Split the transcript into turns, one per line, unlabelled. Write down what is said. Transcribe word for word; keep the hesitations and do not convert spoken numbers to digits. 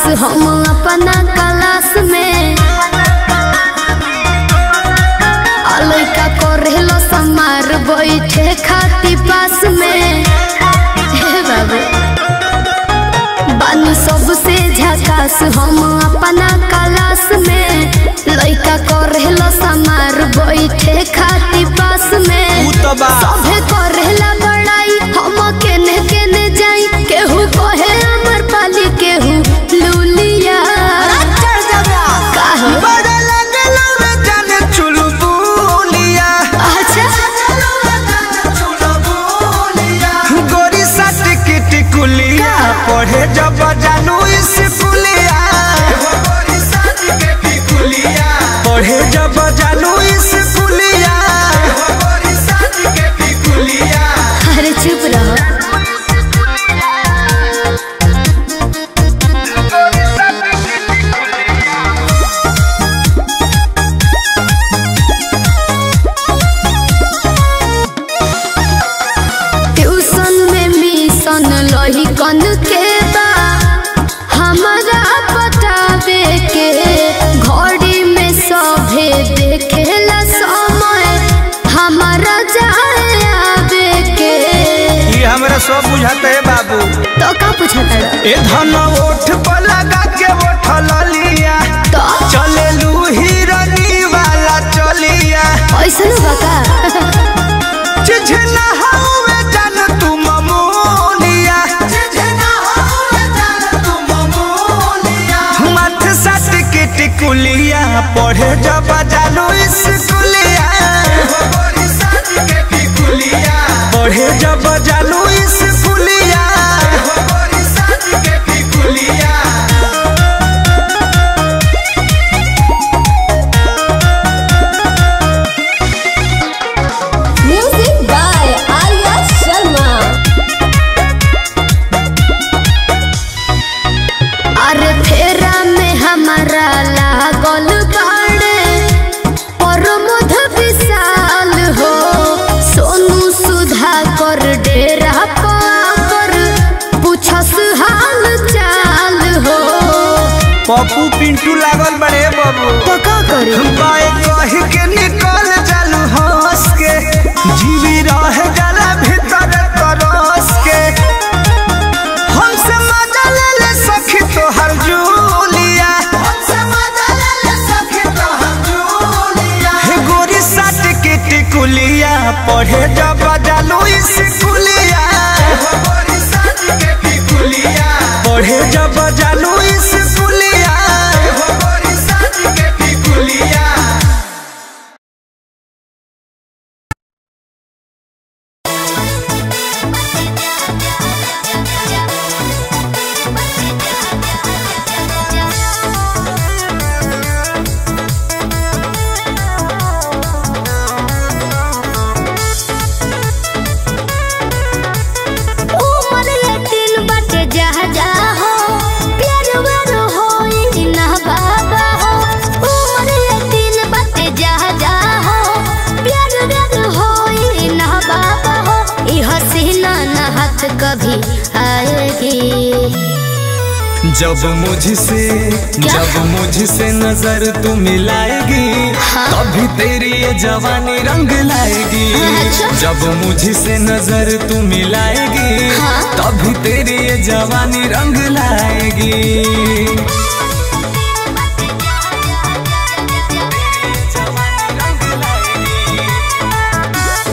हम अपना क्लास में लइका करेलो समार बैठे खाती पास में हे बाबू बानी सबसे झकास हम अपना क्लास में लइका करेलो समार बैठे खाती पास में सभे करेला बड़ाई हम केने केने जाई केहू कहे अमर पाली केहू लूलिया काहे
बड़ा लगलो रे जाने चुलबुलिया
अच्छा
गोरी साथ की टिकुलिया पढ़े जब जानू स्कूलिया गोरी साथ के टिकुलिया पढ़े जब जानू स्कूलिया गोरी साथ के टिकुलिया।
अरे चुप रहो कन के बा हमारा बतावे के घड़ी में सभे देखेला समय हमारा जाए आवे के
ये हमरा सब बुझाते है बाबू
तो का पूछता
ए धन ओठ पर लगा के उठल लिया
तो
चले लू हिरनी वाला चलिया
ऐसा ना बका
चिझना हवे जान तू ममोलिया चिझना हवे जान तू ममोलिया मत सट के टिकुलिया पढ़े जब जानू स्कूलिया गोरी सट के टिकुलिया पढ़े जब जानू स्कूलिया गोरी सट के टिकुलिया।
अरे फेरा में हमारा लागल बाड़े और मध विशाल हो सोनू सुधा कर डेरा पर पूछस हाल चाल हो
पप्पू पिंटू लागल बड़े बाबू
तो का करे
बाए कह के निकल जालू हंस के जीवी रह जाला भीतर तरस के हमसे मजा ले ले सखी तोहर जूलिया हमसे मजा ले ले सखी तोहर जूलिया हे गोरी साथ के टिकुलिया पढ़े जब जानू स्कूलिया गोरी साथ के टिकुलिया पढ़े जब जानू स्कूलिया गोरी साथ के टिकुलिया।
कभी आएगी
जब मुझसे जब मुझसे नजर तू मिलाएगी
हाँ?
कभी तेरी ये जवानी रंग लाएगी
अच्छा?
जब मुझसे नजर तू मिलाएगी
हाँ?
तभी तेरी ये जवानी रंग लाएगी।